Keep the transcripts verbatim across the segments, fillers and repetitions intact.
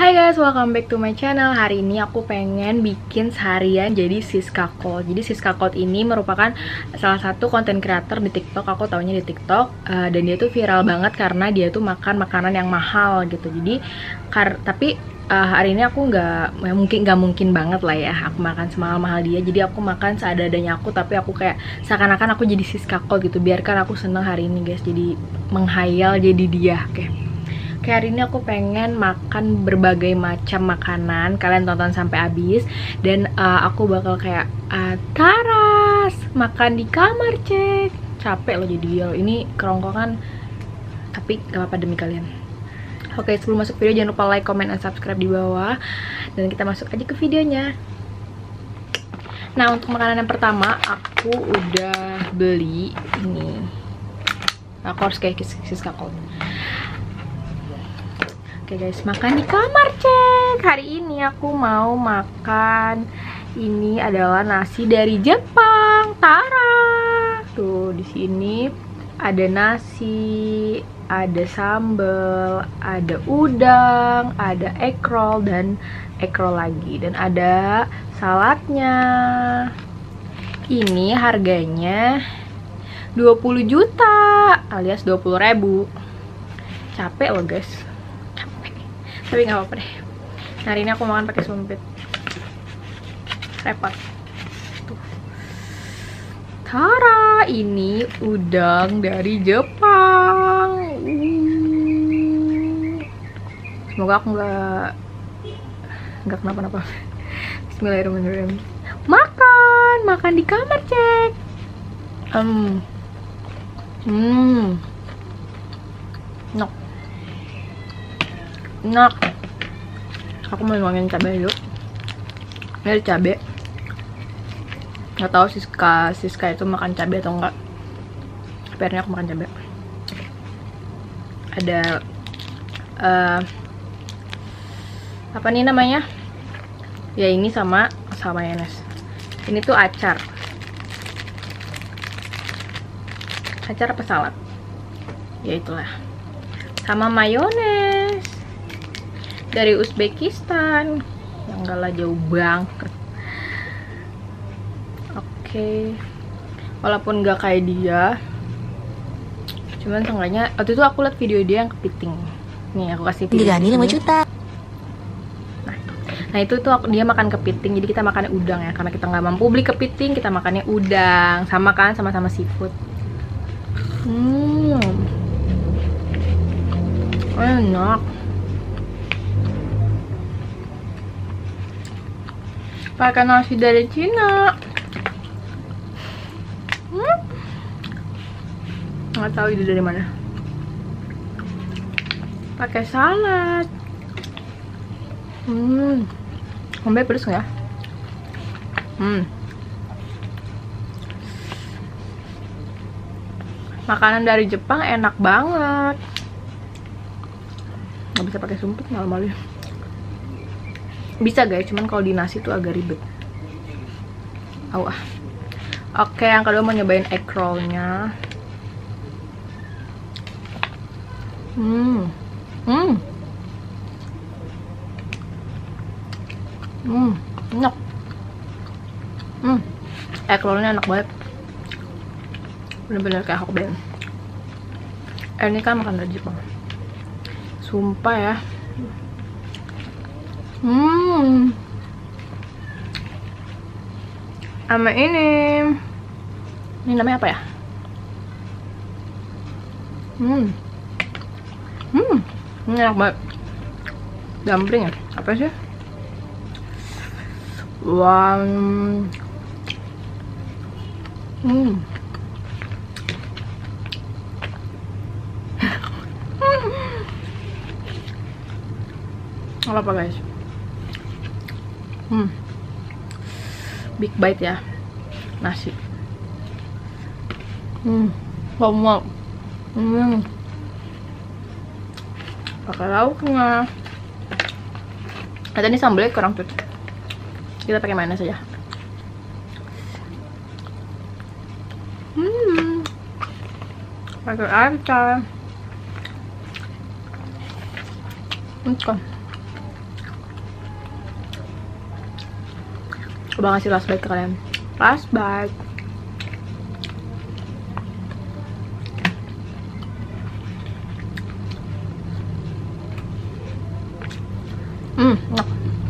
Hai guys, welcome back to my channel. Hari ini aku pengen bikin seharian jadi Siska Cold. Jadi Siska Cold ini merupakan salah satu konten creator di TikTok. Aku taunya di TikTok uh, dan dia tuh viral banget karena dia tuh makan makanan yang mahal gitu. Jadi kar tapi uh, hari ini aku nggak ya mungkin nggak mungkin banget lah ya aku makan semahal-mahal dia. Jadi aku makan seadanya aku, tapi aku kayak seakan-akan aku jadi Siska Cold gitu. Biarkan aku seneng hari ini guys. Jadi menghayal jadi dia. Oke. Okay. Kayak hari ini aku pengen makan berbagai macam makanan. Kalian tonton sampai habis. Dan uh, aku bakal kayak uh, Taras makan di kamar cek. Capek loh jadi dia. Ini kerongkongan, tapi gak apa-apa demi kalian. Oke, sebelum masuk video jangan lupa like, comment, dan subscribe di bawah. Dan kita masuk aja ke videonya. Nah, untuk makanan yang pertama aku udah beli ini. Aku harus kayak Siska Cold. Oke guys, makan di kamar cek. Hari ini aku mau makan, ini adalah nasi dari Jepang. Tara. Tuh di sini ada nasi, ada sambal, ada udang, ada egg roll dan egg roll lagi, dan ada saladnya. Ini harganya dua puluh juta alias dua puluh ribu. Capek loh guys. Tapi nggak apa-apa deh. Nah, hari ini aku makan pakai sumpit. Repot. Tuh. Tara, ini udang dari Jepang. Uh. Semoga aku nggak nggak kenapa-napa. Bismillahirrahmanirrahim. Makan, makan di kamar cek. Um. Hmm. No. Enak. Aku mau ngomongin cabai dulu. Ini ada cabai. Gak tau Siska Siska itu makan cabai atau enggak. Tapi hari ini aku makan cabai. Ada uh, apa nih namanya? Ya ini sama sama mayonnaise. Ini tuh acar. Acar apa salad? Ya itulah. Sama mayones dari Uzbekistan, yang enggak lah jauh banget. Oke, walaupun nggak kayak dia, cuman seenggaknya waktu itu aku liat video dia yang kepiting. Nih aku kasih video lima juta. Nah, nah itu tuh aku, dia makan kepiting, jadi kita makannya udang ya, karena kita nggak mampu beli kepiting, kita makannya udang, sama kan, sama-sama seafood. Hmm, enak. Pakai nasi dari Cina. Hmm. Nggak tahu itu dari mana. Pakai salad. Hmm. Sampai pedes nggak? Hmm. Makanan dari Jepang enak banget. Nggak bisa pakai sumpit malu-malu. Bisa guys, cuman kalau di nasi tuh agak ribet. Au ah. Oke, yang kedua mau nyobain egg roll-nya. Hmm. Hmm. Hmm, enak. Hmm. Egg roll-nya enak banget. Bener-bener kayak Hokkien. Eh, ini kan makan dari Jepang. Sumpah ya. Hmm, sama ini, ini namanya apa ya? Hmm, hmm, ini enak banget. Dumpling ya? Apa sih? Wow. Hmm. Apa guys? Hmm, big bite ya nasi. Hmm, mau hmm, pakai lauknya. Nah, ini sambalnya kurang cocok. Kita pakai mayonnaise saja. Hmm, pakai acar. Entah. coba ngasih last bite ke kalian. Last bite. Hmm, enak.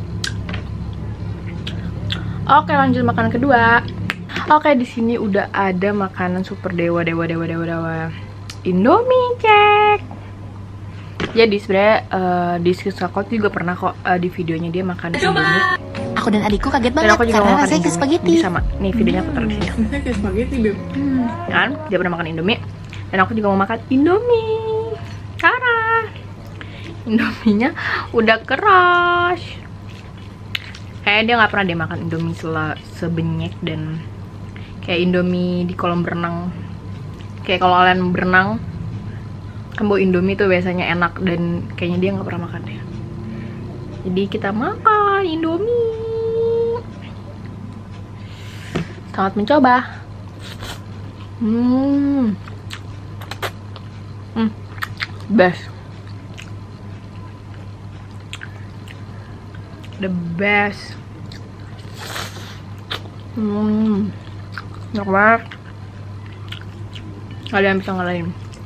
Oke, lanjut makanan kedua. Oke, di sini udah ada makanan super dewa dewa dewa dewa dewa. Indomie cek. Jadi sebenarnya uh, di Siskakol juga pernah kok uh, di videonya dia makan Indomie. Aku dan adikku kaget Dan banget aku juga karena mau makan rasanya kayak Indomie. spaghetti. Jadi sama, nih videonya aku taruh di sini. Rasanya kayak spaghetti, Beb. Hmm, kan? Dia pernah makan Indomie. Dan aku juga mau makan Indomie. Cara Indominya udah keras. Kayaknya dia nggak pernah dia makan Indomie sela sebenyek dan kayak Indomie di kolam berenang. Kayak kalau kalian berenang kan bawa Indomie tuh biasanya enak, dan kayaknya dia nggak pernah makan deh. Jadi kita makan Indomie. Selamat mencoba. Hmm, hmm, best, the best. Hmm, enak banget. Kalian bisa ngalahin.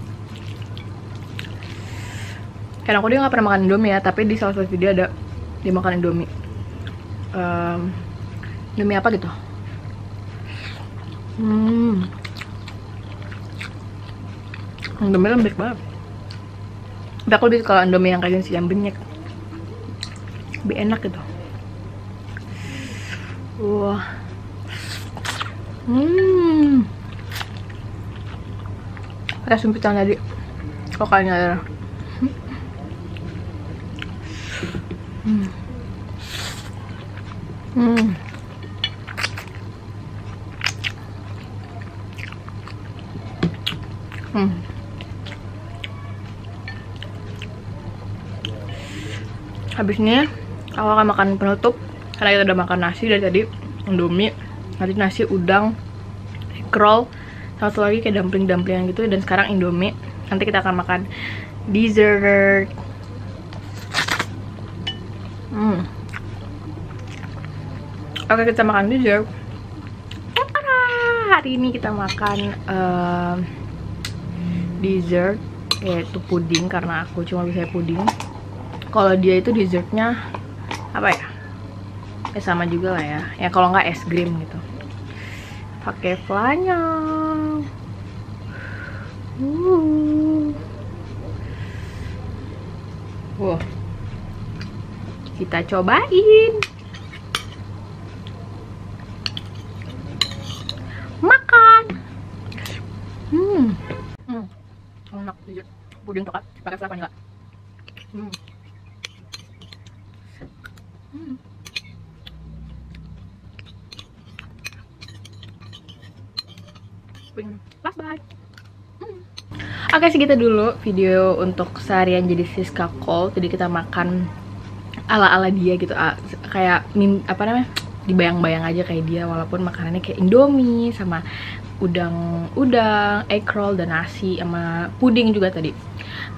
Karena aku dia nggak pernah makan Indomie ya, tapi di salah satu video ada dia makan Indomie. Um, Indomie apa gitu? Hmm, Indomie lembek banget. Tapi aku lebih suka Indomie yang kayak gini sih, yang benyek. Lebih enak gitu. Wah. Hmm. Pakai sumpitan tadi. Kok kalian ada? Hmm. Hmm. Hmm. Habis ini aku akan makan penutup karena kita udah makan nasi dari tadi, Indomie, nanti nasi udang, egg roll, satu lagi kayak dumpling-dumpling gitu, dan sekarang Indomie. Nanti kita akan makan dessert. Hmm. Oke, kita makan dessert. Hari ini kita makan uh, dessert, yaitu puding, karena aku cuma bisa puding. Kalau dia itu dessertnya apa ya? Ya sama juga lah ya. Ya kalau nggak es krim gitu. Pakai flanel. Uh. Wow. Kita cobain. Makan. Hmm. Hmm. Enak dessert puding coklat pakai flanel. Hmm. Hmm. Last bite. Hmm. Oke, segitu dulu video untuk seharian jadi Siskakol. Jadi kita makan ala-ala dia gitu, kayak mim, apa namanya, dibayang-bayang aja kayak dia, walaupun makanannya kayak Indomie sama udang udang egg roll dan nasi sama puding juga tadi.